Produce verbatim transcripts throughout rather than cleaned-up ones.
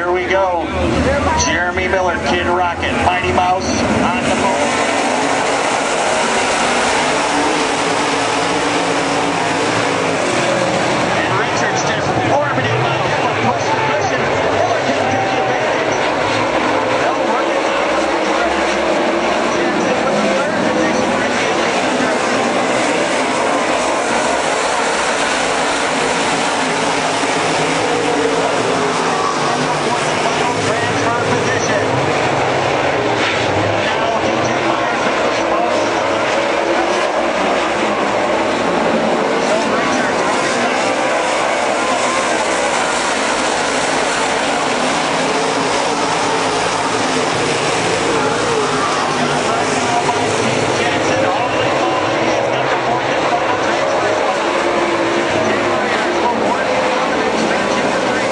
here we go. Jeremy Miller, Kid Rocket, Mighty Mouse on the phone. And Richards just orbiting Mouse for push to cushion. Miller can take advantage. They'll work it out. Jackson with the third position right here. Transfer position. Now D J Myers in the spot. So Richards coming back. Right now by Steve Jackson. Holding falling. He's got the fourth and final transfer spot. D J Myers will work it down the next stretch into three.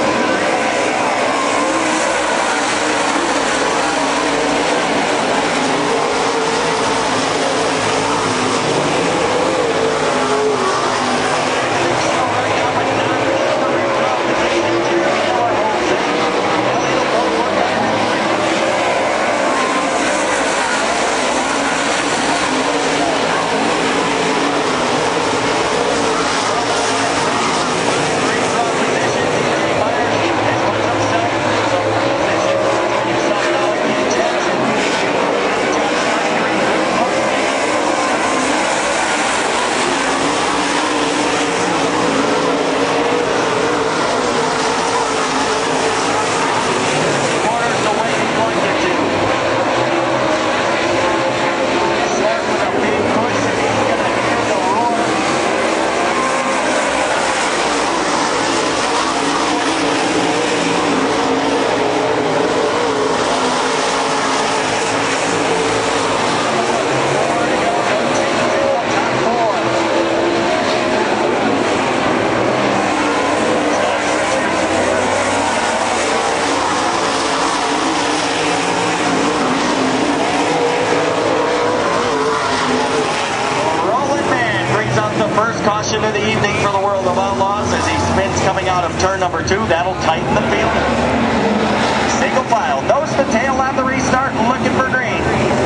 First caution of the evening for the world of Outlaws as he spins coming out of turn number two. That'll tighten the field. Single file, nose to tail on the restart, looking for green.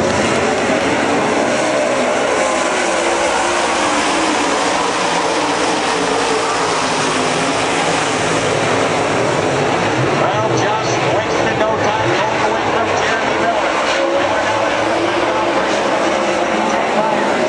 Well, Josh wasted no time getting away from Jeremy Miller. Miller now has the left operation of the D J Myers.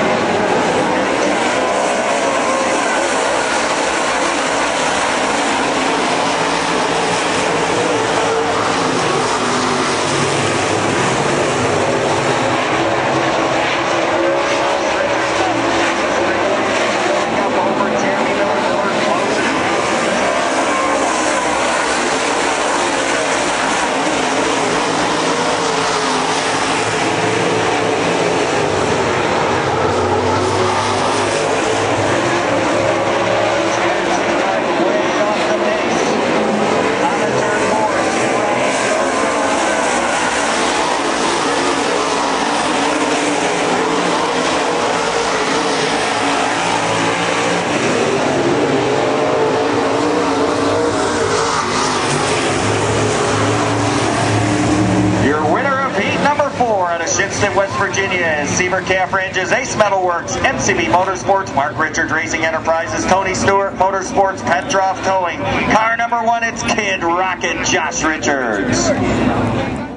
West Virginia is Seaver Calf Ranges, Ace Metalworks, M C B Motorsports, Mark Richards Racing Enterprises, Tony Stewart Motorsports, Petroff Towing. Car number one, it's Kid Rocket, Josh Richards.